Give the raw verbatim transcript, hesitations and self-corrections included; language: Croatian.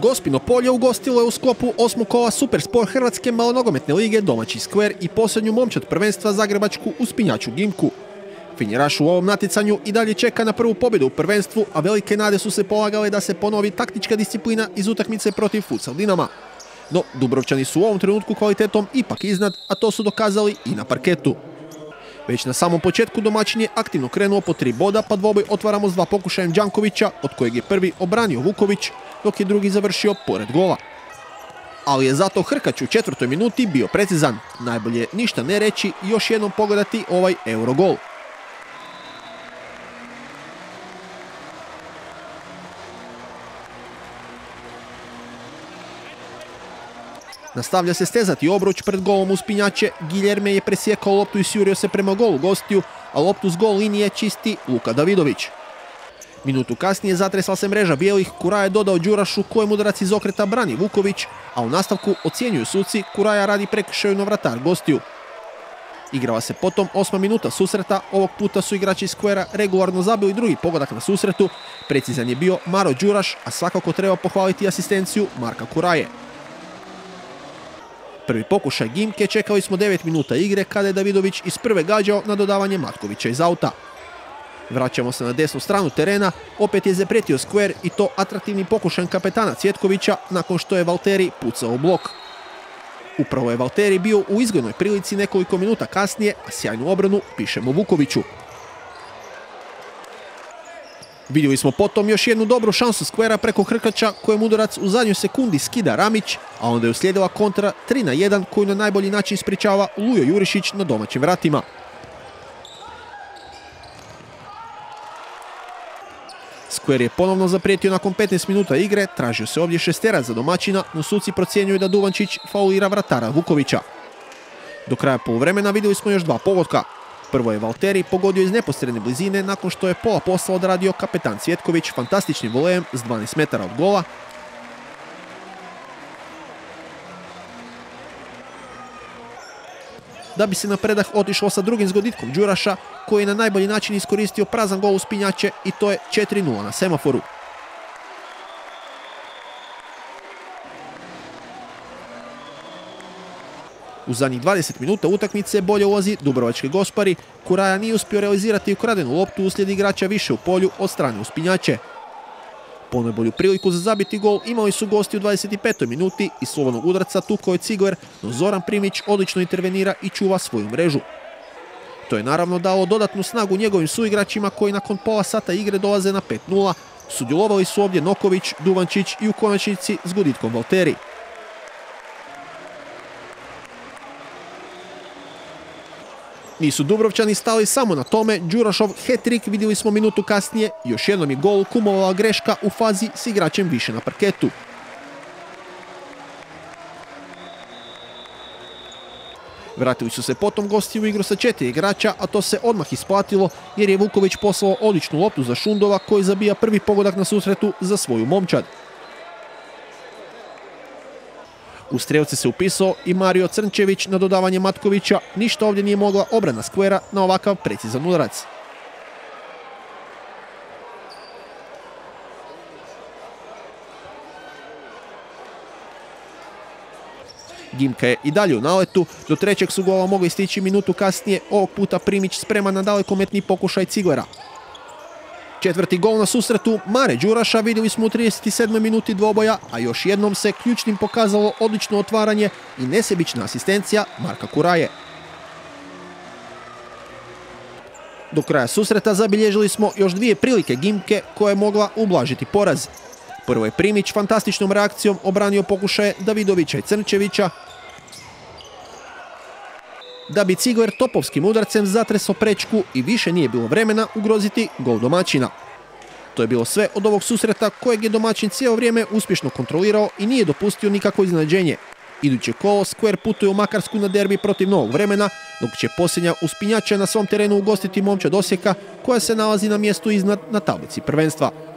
Gospino polje ugostilo je u sklopu osmog kola SuperSport Hrvatske malonogometne lige domaći Square i posljednju momčad prvenstva zagrebačku Uspinjaču Gimku. Finjeraš u ovom natjecanju i dalje čeka na prvu pobjedu u prvenstvu, a velike nade su se polagale da se ponovi taktička disciplina iz utakmice protiv futsal Dinama. No, Dubrovčani su u ovom trenutku kvalitetom ipak iznad, a to su dokazali i na parketu. Već na samom početku domaćin je aktivno krenuo po tri boda, pa dvoboj otvaramo s dva pokušajem Đankovića, od kojeg je prvi obranio Vuković, dok je drugi završio pored gola. Ali je zato Hrkać u četvrtoj minuti bio precizan. Najbolje ništa ne reći i još jednom pogledati ovaj Eurogol. Nastavlja se stezati obruč pred golom Uspinjače, Giljerme je presjekao loptu i sjurio se prema golu gostiju, a loptu s gol linije čisti Luka Davidović. Minutu kasnije zatresla se mreža bijelih, Kuraja je dodao Đurašu kojem udarac iz okreta brani Vuković, a u nastavku ocjenjuju suci, Kuraja radi prekršaju na vratar gostiju. Igrala se potom osma minuta susreta, ovog puta su igrači Squarea regularno zabili drugi pogodak na susretu, precizan je bio Maro Đuraš, a svakako treba pohvaliti asistenciju Marka Kuraje. Prvi pokušaj Gimke čekali smo devet minuta igre kada je Davidović iz prve gađao na dodavanje Matkovića iz auta. Vraćamo se na desnu stranu terena, opet je zapretio Square i to atraktivnim pokušajem kapetana Cvjetkovića nakon što je Valteri pucao u blok. Upravo je Valteri bio u izglednoj prilici nekoliko minuta kasnije, a sjajnu obranu pišemo Vukoviću. Vidjeli smo potom još jednu dobru šansu Squarea preko Hrkaća kojem udarac u zadnjoj sekundi skida Ramić, a onda je uslijedila kontra tri na jedan koju na najbolji način ispričava Lujo Jurišić na domaćim vratima. Square je ponovno zaprijetio nakon petnaest minuta igre, tražio se ovdje šesterac za domaćina, no suci procjenjuju da Duvančić faulira vratara Vukovića. Do kraja poluvremena vidjeli smo još dva pogotka. Prvo je Valteri pogodio iz neposredne blizine nakon što je pola posla odradio kapetan Cvjetković fantastičnim volejem s dvanaest metara od gola. Da bi se na predah otišlo sa drugim zgoditkom Đuraša, koji je na najbolji način iskoristio prazan gol Uspinjače i to je četiri nula na semaforu. U zadnjih dvadeset minuta utakmice bolje ulazi dubrovački Gospari, Kuraja nije uspio realizirati ukradenu loptu uslijed igrača više u polju od strane Uspinjače. Ponajbolju priliku za zabiti gol imali su gosti u dvadeset petoj minuti i slobodnog udarca tukao je Cigler, no Zoran Primić odlično intervenira i čuva svoju mrežu. To je naravno dalo dodatnu snagu njegovim suigračima koji nakon pola sata igre dolaze na pet nula. Sudjelovali su ovdje Noković, Duvančić i u konačnici s guditkom Valteri. Nisu Dubrovčani stali samo na tome, Đurašov hat-trick vidjeli smo minutu kasnije, još jednom je gol kumovala greška u fazi s igračem više na parketu. Vratili su se potom gosti u igru sa četiri igrača, a to se odmah isplatilo jer je Vuković poslao odličnu loptu za Šundova koji zabija prvi pogodak na susretu za svoju momčad. U strelce se upisao i Mario Crnčević na dodavanje Matkovića, ništa ovdje nije mogla obrana Squarea na ovakav precizan udarac. Gimka je i dalje u naletu, do trećeg su gola mogli stići minutu kasnije, ovog puta Primić spreman na dalekometni pokušaj Ciglera. Četvrti gol na susretu Mare Đuraša vidjeli smo u trideset sedmoj minuti dvoboja, a još jednom se ključnim pokazalo odlično otvaranje i nesebična asistencija Marka Kuraje. Do kraja susreta zabilježili smo još dvije prilike Gimke koja je mogla ublažiti poraz. Prvo je Primić fantastičnom reakcijom obranio pokušaje Davidovića i Crnčevića, da bi Cigler topovskim udarcem zatresao prečku i više nije bilo vremena ugroziti gol domaćina. To je bilo sve od ovog susreta kojeg je domaćin cijelo vrijeme uspješno kontrolirao i nije dopustio nikakvo iznenađenje. Iduće kolo Square putuje u Makarsku na derbi protiv Novog Vremena, dok će posljednja Uspinjača na svom terenu ugostiti momčad Osijeka koja se nalazi na mjestu iznad na tablici prvenstva.